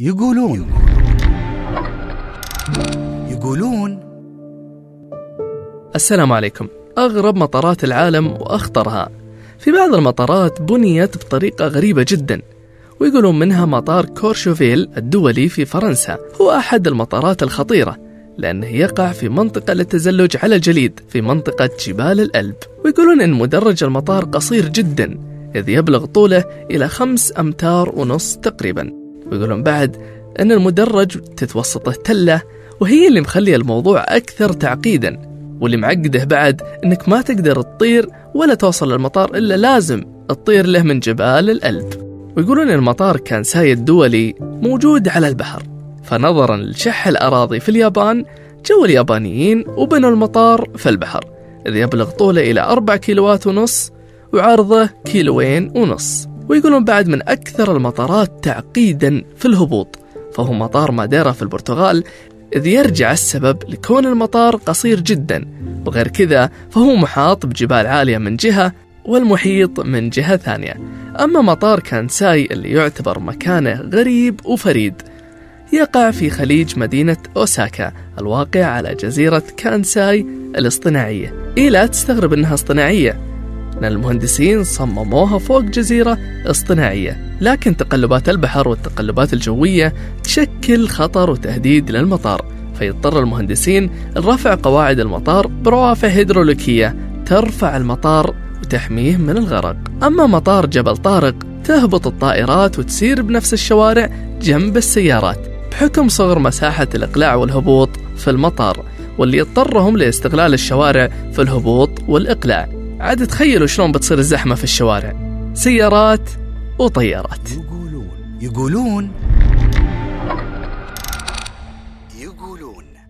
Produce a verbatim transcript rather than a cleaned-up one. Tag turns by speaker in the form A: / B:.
A: يقولون يقولون
B: السلام عليكم. أغرب مطارات العالم وأخطرها. في بعض المطارات بنيت بطريقة غريبة جدا، ويقولون منها مطار كورشوفيل الدولي في فرنسا. هو أحد المطارات الخطيرة لأنه يقع في منطقة للتزلج على الجليد في منطقة جبال الألب. ويقولون أن مدرج المطار قصير جدا، إذ يبلغ طوله إلى خمس أمتار ونص تقريبا. ويقولون بعد أن المدرج تتوسطه تلة، وهي اللي مخلي الموضوع أكثر تعقيدا، واللي معقده بعد أنك ما تقدر تطير ولا توصل للمطار إلا لازم تطير له من جبال الألب. ويقولون أن المطار كانساي الدولي موجود على البحر، فنظرا لشح الأراضي في اليابان جو اليابانيين وبنوا المطار في البحر، إذ يبلغ طوله إلى أربع كيلوات ونص وعرضه كيلوين ونص. ويقولون بعد من أكثر المطارات تعقيدا في الهبوط، فهو مطار ماديرا في البرتغال، إذ يرجع السبب لكون المطار قصير جدا، وغير كذا فهو محاط بجبال عالية من جهة والمحيط من جهة ثانية. أما مطار كانساي اللي يعتبر مكانه غريب وفريد، يقع في خليج مدينة أوساكا الواقع على جزيرة كانساي الاصطناعية. إيه لا تستغرب أنها اصطناعية، لأن المهندسين صمموها فوق جزيرة اصطناعية، لكن تقلبات البحر والتقلبات الجوية تشكل خطر وتهديد للمطار، فيضطر المهندسين لرفع قواعد المطار بروافع هيدروليكية ترفع المطار وتحميه من الغرق. أما مطار جبل طارق تهبط الطائرات وتسير بنفس الشوارع جنب السيارات، بحكم صغر مساحة الإقلاع والهبوط في المطار، واللي يضطرهم لاستغلال الشوارع في الهبوط والإقلاع. عاد تخيلوا شلون بتصير الزحمة في الشوارع، سيارات وطيارات.
A: يقولون يقولون يقولون